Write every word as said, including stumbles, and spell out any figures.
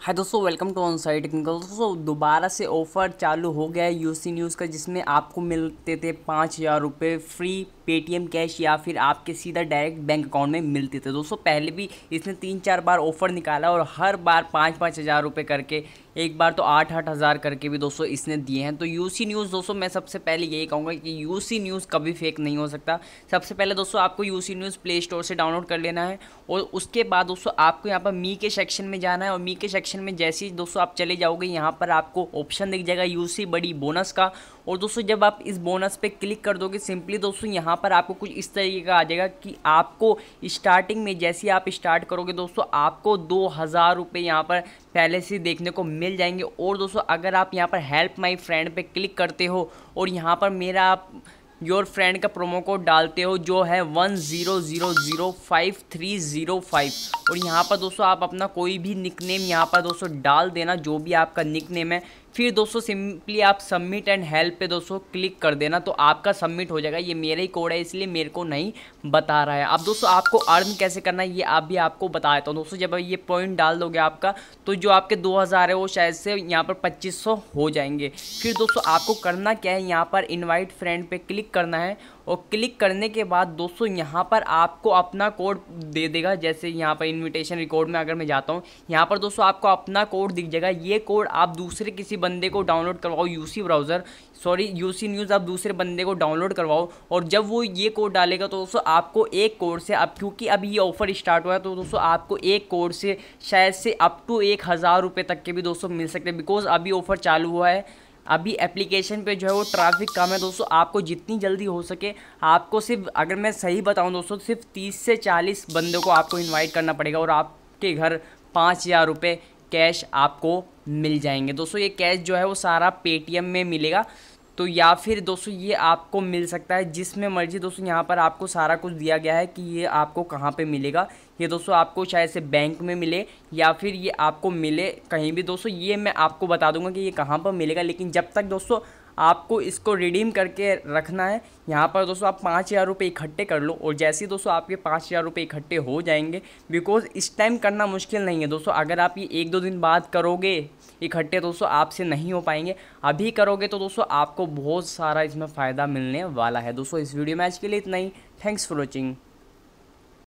हाय दोस्तों, welcome to on site technical. दोस्तों दोबारा से ऑफ़र चालू हो गया है यूसी न्यूज़ का, जिसमें आपको मिलते थे पाँच हज़ार रुपये फ्री पेटीएम कैश या फिर आपके सीधा डायरेक्ट बैंक अकाउंट में मिलते थे। दोस्तों पहले भी इसने तीन चार बार ऑफ़र निकाला और हर बार पाँच पाँच हज़ार रुपये करके, एक बार तो आठ आठ हज़ार करके भी दोस्तों इसने दिए हैं। तो यूसी न्यूज़ दोस्तों, मैं सबसे पहले यही कहूँगा कि यूसी न्यूज़ कभी फेक नहीं हो सकता। सबसे पहले दोस्तों आपको यूसी न्यूज़ प्ले स्टोर से डाउनलोड कर लेना है और उसके बाद दोस्तों आपको यहाँ पर मी के सेक्शन में जाना है और मी के सेक्शन में जैसे ही दोस्तों आप चले जाओगे, यहाँ पर आपको ऑप्शन दिख जाएगा यूसी बड़ी बोनस का। और दोस्तों जब आप इस बोनस पे क्लिक कर दोगे, सिंपली दोस्तों यहाँ पर आपको कुछ इस तरीके का आ जाएगा कि आपको स्टार्टिंग में जैसे ही आप स्टार्ट करोगे दोस्तों, आपको दो हज़ार रुपये यहाँ पर पहले से देखने को मिल जाएंगे। और दोस्तों अगर आप यहाँ पर हेल्प माई फ्रेंड पे क्लिक करते हो और यहाँ पर मेरा आप योर फ्रेंड का प्रोमो कोड डालते हो जो है one zero zero zero five three zero five, और यहाँ पर दोस्तों आप अपना कोई भी निकनेम यहाँ पर दोस्तों डाल देना, जो भी आपका निकनेम है। फिर दोस्तों सिंपली आप सबमिट एंड हेल्प पे दोस्तों क्लिक कर देना, तो आपका सबमिट हो जाएगा। ये मेरा ही कोड है इसलिए मेरे को नहीं बता रहा है। अब दोस्तों आपको अर्न कैसे करना है ये आप भी आपको बता देता हूँ। दोस्तों जब ये पॉइंट डाल दोगे आपका, तो जो आपके दो हज़ार है वो शायद से यहाँ पर पच्चीस सौ हो जाएंगे। फिर दोस्तों आपको करना क्या है, यहाँ पर इन्वाइट फ्रेंड पे क्लिक करना है और क्लिक करने के बाद दोस्तों यहाँ पर आपको अपना कोड दे देगा। जैसे यहाँ पर इनविटेशन रिकॉर्ड में अगर मैं जाता हूँ, यहाँ पर दोस्तों आपको अपना कोड दिख जाएगा। ये कोड आप दूसरे किसी बंदे को डाउनलोड करवाओ, UC browser sorry UC news आप दूसरे बंदे को डाउनलोड करवाओ, और जब वो ये कोड डालेगा तो दोस्तों आपको एक कोड से, अब क्योंकि अभी ये ऑफर स्टार्ट हुआ है तो दोस्तों आपको एक कोड से शायद से अप टू एक हज़ार रुपये तक के भी दोस्तों मिल सकते हैं। बिकॉज अभी ऑफर चालू हुआ है, अभी एप्लीकेशन पे जो है वो ट्रैफिक कम है। दोस्तों आपको जितनी जल्दी हो सके, आपको सिर्फ, अगर मैं सही बताऊं दोस्तों, सिर्फ तीस से चालीस बंदों को आपको इनवाइट करना पड़ेगा और आपके घर पाँच हज़ार रुपये कैश आपको मिल जाएंगे। दोस्तों ये कैश जो है वो सारा पेटीएम में मिलेगा, तो या फिर दोस्तों ये आपको मिल सकता है जिसमें मर्जी। दोस्तों यहाँ पर आपको सारा कुछ दिया गया है कि ये आपको कहाँ पे मिलेगा। ये दोस्तों आपको शायद से बैंक में मिले या फिर ये आपको मिले कहीं भी। दोस्तों ये मैं आपको बता दूंगा कि ये कहाँ पर मिलेगा, लेकिन जब तक दोस्तों आपको इसको रिडीम करके रखना है, यहाँ पर दोस्तों आप पाँच हज़ार रुपये इकट्ठे कर लो। और जैसे ही दोस्तों आपके पाँच हज़ार रुपये इकट्ठे हो जाएंगे, बिकॉज इस टाइम करना मुश्किल नहीं है दोस्तों, अगर आप ये एक दो दिन बाद करोगे इकट्ठे दोस्तों आपसे नहीं हो पाएंगे। अभी करोगे तो दोस्तों आपको बहुत सारा इसमें फ़ायदा मिलने वाला है। दोस्तों इस वीडियो में आज के लिए इतना ही। Thanks for watching.